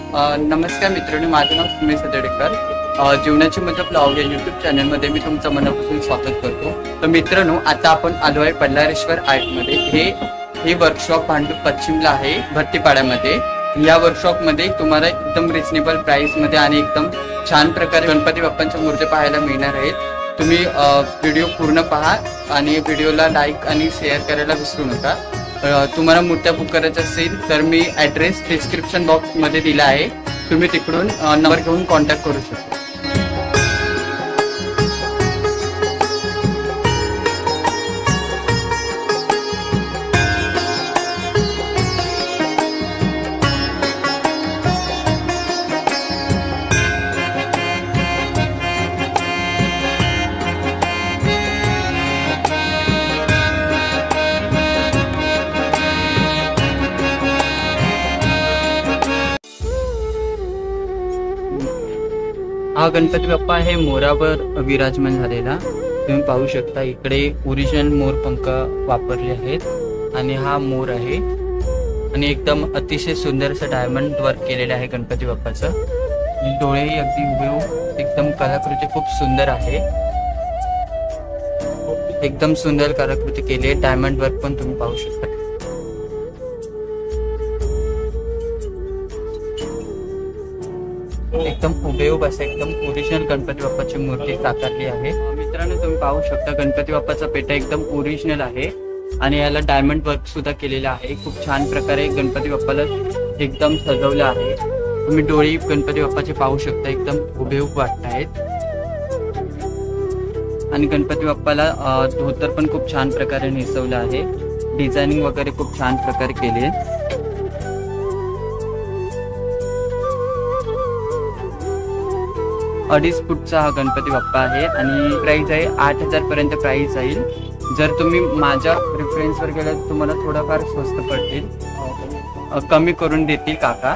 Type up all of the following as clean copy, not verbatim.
नमस्कार मित्रांनो, माझं नाव सुमेश सदडेकर. जीवनाची मजा ब्लॉग या यूट्यूब चॅनलमध्ये मी तुमचं मनापासून स्वागत करतो. तर मित्रांनो, आता आपण आलो आहे बल्लारेश्वर आर्टमध्ये. हे वर्कशॉप भांडूप पश्चिमला आहे, भरतीपाड्यामध्ये. या वर्कशॉपमध्ये तुम्हाला एकदम रिजनेबल प्राइसमध्ये आणि एकदम छान प्रकारे गणपती बाप्पांच्या मूर्ती पाहायला मिळणार आहेत. तुम्ही व्हिडिओ पूर्ण पहा आणि व्हिडिओला लाईक आणि शेअर करायला विसरू नका. तुम्हाला मूर्त्या बुक करायच्या असेल तर मी ॲड्रेस डिस्क्रिप्शन बॉक्समध्ये दिला आहे. तुम्ही तिकडून नंबर घेऊन कॉन्टॅक्ट करू शकता. हा गणपती बाप्पा आहे मोरावर विराजमान झालेला. तुम्ही पाहू शकता इकडे ओरिजिनल मोर पंख वापरले आहेत आणि हा मोर आहे आणि एकदम अतिशय सुंदर असं डायमंड वर्क केलेलं आहे गणपती बाप्पाचं. डोळेही अगदी हुबेहूब एकदम कलाकृती खूप सुंदर आहे. एकदम सुंदर कलाकृती केली आहे. डायमंड वर्क पण तुम्ही पाहू शकता. एकदम हुबेहूब असं एकदम ओरिजिनल गणपती बाप्पाची मूर्ती साकारली आहे. मित्रांनो, तुम्ही पाहू शकता गणपती बाप्पाचा पेटा एकदम ओरिजिनल आहे आणि याला डायमंड वर्क सुद्धा केलेला आहे. खूप छान प्रकारे गणपती बाप्पाला एकदम सजवलं आहे. तुम्ही डोळे गणपती बाप्पाचे पाहू शकता, एकदम हुबेहूब वाटत आहेत. आणि गणपती बाप्पाला धोतर पण खूप छान प्रकारे नेसवलं आहे. डिझायनिंग वगैरे खूप छान प्रकारे केली आहे. 2.5 फूटचा हा गणपती बाप्पा आहे आणि प्राइस आहे 8,000 पर्यंत प्राइस जाईल. जर तुम्ही माझ्या प्रिफरन्सवर गेला तर तुम्हाला थोडाफार स्वस्त पडतील, कमी करून देतील काका.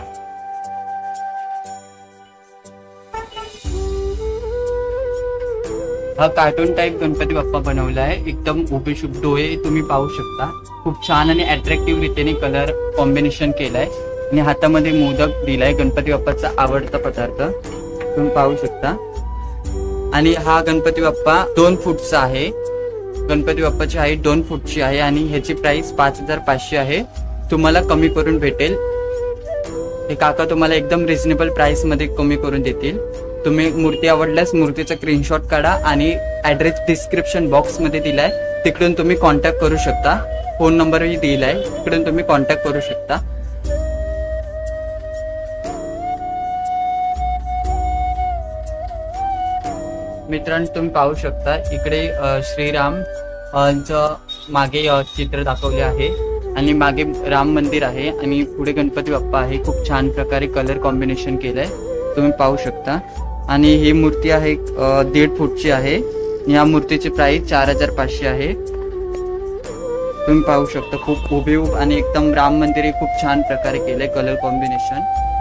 हा कार्टून टाइप गणपती बाप्पा बनवला आहे. एकदम हुबेहूब डोळे तुम्ही पाहू शकता. खूप छान आणि अट्रॅक्टिव्ह रीतीने कलर कॉम्बिनेशन केलाय आणि हातामध्ये मोदक दिलाय, गणपती बाप्पाचा आवडता पदार्थ तुम्ही पाहू शकता. आणि हा गणपती बाप्पा 2 फूटचा आहे. गणपती बाप्पाची हाईट 2 फूटची आहे आणि ह्याची प्राइस 5,500 आहे. तुम्हाला कमी करून भेटेल. हे काका तुम्हाला एकदम रिजनेबल प्राइस मध्ये कमी करून देतील. तुम्ही मूर्ती आवडल्यास मूर्तीचा स्क्रीनशॉट काढा आणि ॲड्रेस डिस्क्रिप्शन बॉक्स मध्ये दिलाय, तिकडून तुम्ही कॉन्टॅक्ट करू शकता. फोन नंबरही दिलाय, तिकडून तुम्ही कॉन्टॅक्ट करू शकता. मित्रांनो, तुम्ही पाहू शकता इकडे श्रीराम मागे चित्र दाखवले आहे आणि मागे राम मंदिर आहे आणि पुढे गणपती बाप्पा आहे. खूप छान प्रकारे कलर कॉम्बिनेशन केलंय, तुम्ही पाहू शकता. आणि ही मूर्ती आहे 1.5 फूटची आहे. या मूर्तीची प्राइस 4,500 आहे. तुम्ही पाहू शकता खूप हुबेहूब आणि एकदम राम मंदिर खूप छान प्रकारे केलंय कलर कॉम्बिनेशन.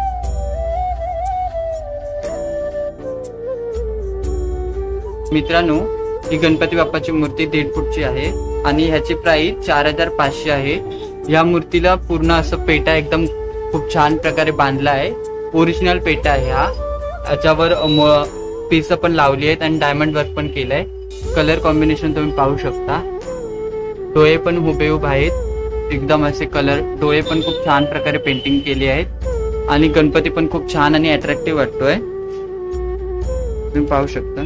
मित्रांनो, ही गणपती बाप्पाची मूर्ती 1.5 फूटची आहे आणि ह्याची प्राइस 4,500 आहे. या मूर्तीला पूर्ण असं पेटा एकदम खूप छान प्रकारे बांधला आहे. ओरिजिनल पेटा आहे हा. याच्यावर पीस पण लावली आहेत आणि डायमंड वर्क पण केलंय. कलर कॉम्बिनेशन तुम्ही पाहू शकता. डोळे पण हुबेहूब आहेत. एकदम असे कलर डोळे पण खूप छान प्रकारे पेंटिंग केली आहेत आणि गणपती पण खूप छान आणि अट्रॅक्टिव्ह वाटतोय, तुम्ही पाहू शकता.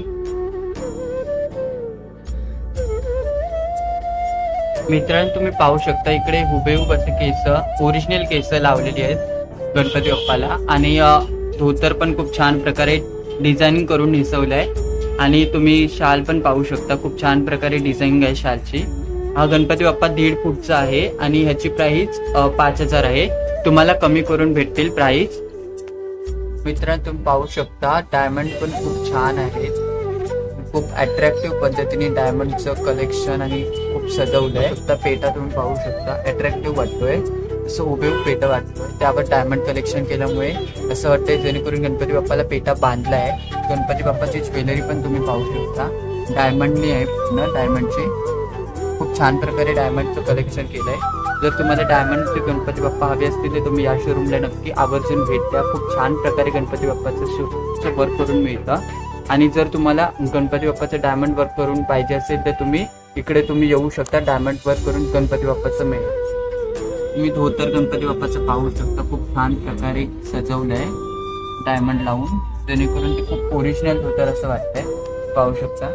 मित्रांनो, तुम्ही पाहू शकता इकडे हुबेहूब असे केस, ओरिजिनल केस लावलेली आहेत गणपती बाप्पाला आणि धोतर पण खूप छान प्रकारे डिझायनिंग करून नेसवलंय. आणि तुम्ही शाल पण पाहू शकता, खूप छान प्रकारे डिझाईनिंग आहे शालची. हा गणपती बाप्पा 1.5 फूटचा आहे आणि ह्याची प्राइस 5,000 आहे. तुम्हाला कमी करून भेटतील प्राइस. मित्रांनो, तुम्ही पाहू शकता डायमंड पण खूप छान आहेत. खूप अट्रॅक्टिव्ह पद्धतीने डायमंडचं कलेक्शन आणि खूप सजवलंय. पेटा तुम्ही पाहू शकता, अट्रॅक्टिव्ह वाटतोय, असं हुबेहूब पेटा वाटतोय. त्यावर डायमंड कलेक्शन केल्यामुळे असं वाटतंय जेणेकरून गणपती बाप्पाला पेटा बांधलाय. गणपती बाप्पाची ज्वेलरी पण तुम्ही पाहू शकता, डायमंडनी आहे पूर्ण. डायमंडची खूप छान प्रकारे डायमंडचं कलेक्शन केलंय. जर तुम्हाला डायमंडचे गणपती बाप्पा हवे असतील तर तुम्ही या शोरूमला नक्की आवर्जून भेट द्या. खूप छान प्रकारे गणपती बाप्पाचं वर्क करून मिळतं. आणि जर तुम्हाला गणपती बाप्पाचं डायमंड वर्क करून पाहिजे असेल तर तुम्ही येऊ शकता. डायमंड वर्क करून गणपती बाप्पाचं मिळेल. तुम्ही धोतर गणपती बाप्पाचं पाहू शकता. खूप छान प्रकारे सजवलं आहे डायमंड लावून, जेणेकरून ते खूप ओरिजिनल धोतर असं वाटतंय. पाहू शकता,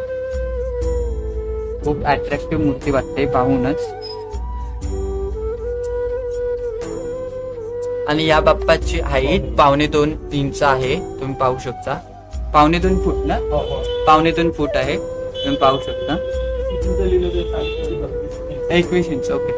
खूप अट्रॅक्टिव्ह मूर्ती वाटते पाहूनच. आणि या बाप्पाची हाईट 2.25 इंच आहे. तुम्ही पाहू शकता. 2.25 फूट ना? 2.25 फूट आहे. तुम्ही पाहू शकता. 21 इंच. ओके,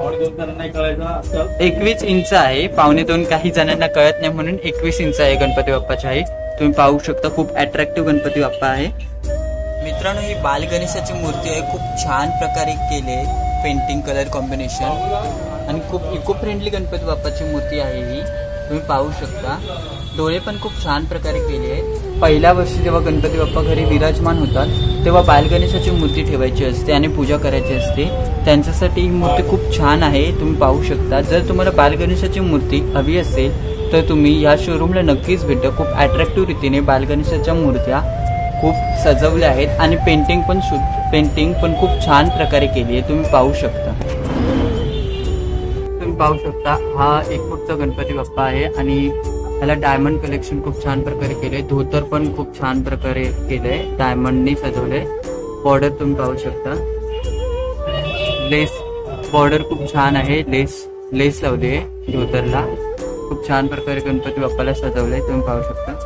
21 इंच आहे. 2.25 काही जणांना कळत नाही म्हणून 21 इंच आहे गणपती बाप्पाची हाईट. तुम्ही पाहू शकता. खूप अट्रॅक्टिव्ह गणपती बाप्पा आहे. मित्रांनो, ही बाल गणेशाची मूर्ती आहे. खूप छान प्रकारे केले पेंटिंग कलर कॉम्बिनेशन आणि खूप इको फ्रेंडली गणपती बाप्पाची मूर्ती आहे ही. तुम्ही पाहू शकता. डोळे पण खूप छान प्रकारे केले आहे. पहिल्या वर्षी जेव्हा गणपती बाप्पा घरी विराजमान होतात तेव्हा बालगणेशाची मूर्ती ठेवायची असते आणि पूजा करायची असते. त्यांच्यासाठी ही मूर्ती खूप छान आहे. तुम्ही पाहू शकता. जर तुम्हाला बालगणेशाची मूर्ती हवी असेल तर तुम्ही या शोरूमला नक्कीच भेटा. खूप अट्रॅक्टिव्ह रीतीने बालगणेशाच्या मूर्त्या खूप सजवल्या आहेत आणि पेंटिंग पण खूप छान प्रकारे केली आहे. तुम्ही पाहू शकता. पाहू शकता. हा 1 फूटचा गणपती बाप्पा आहे आणि त्याला डायमंड कलेक्शन खूप छान प्रकारे केले. धोतर पण खूप छान प्रकारे केलंय, डायमंडनी सजवलंय. बॉर्डर तुम्ही पाहू शकता. लेस बॉर्डर खूप छान आहे. लेस लावली आहे धोतरला. खूप छान प्रकारे गणपती बाप्पाला सजवलंय. तुम्ही पाहू शकता.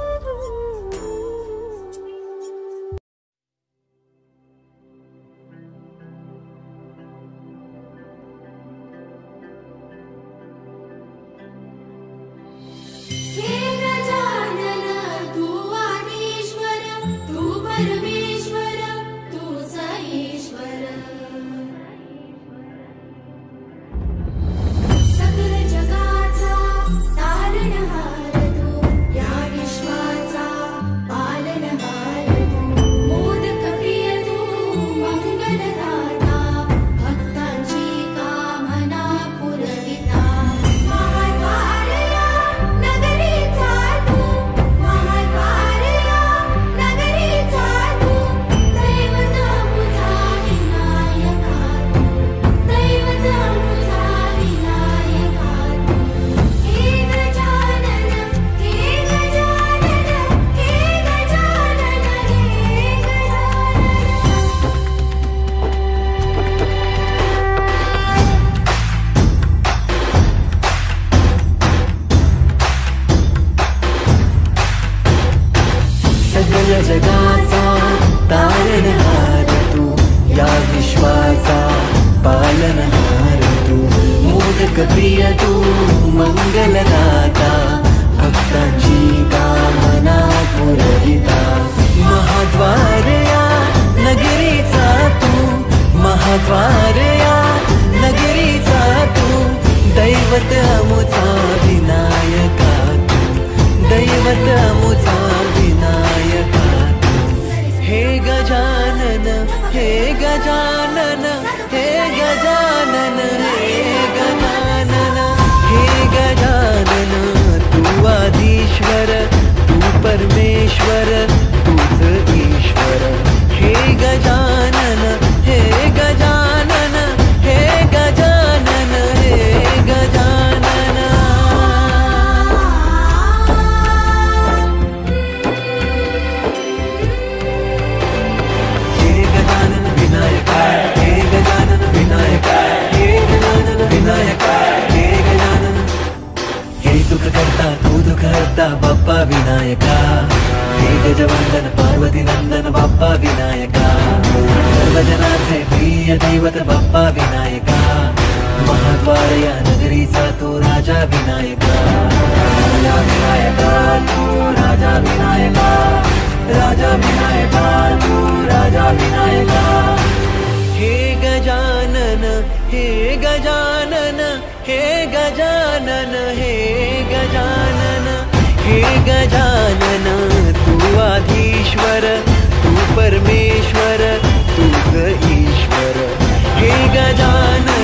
जगाचा तारणहार तू, या विश्वाचा पालनहार तू, मोदक प्रिय तू, मंगलदाता, भक्तांची कामना पुरविता. महाद्वार या नगरीचा तू, महाद्वार या नगरीचा तू, दैवत अमुचा विनायका तू, दैवत अमुचा विनायका तू. हे गजानन, हे गजानन, हे गजानन, हे गजानन, हे गजानन, तू आदिश्वर, तू परमेश्वर, तूच ईश्वर. हे गजानन, हे गजानन, हे गजानन, हे गजानन. हे गजानन विनायका, हे गजानन विनायका, हे गजानन विनायका, हे गजानन. हे सुख करता तू दुःख हरता बाप्पा विनायका. हे गजवंदन पार्वती नंदन बाप्पा विनायका. सर्वजनाचे प्रिय दैवत बाप्पा विनायका. महाद्वार या नगरीचा तू राजा विनायका. राजा विनायका तू राजा विनायका. राजा विनायका तू राजा विनायका. हे गजानन, हे गजानन, हे गजानन, हे गजानन, हे गजानन, तू आधीश्वर, तू परमेश्वर, तूच ईश्वर. हे गजानन,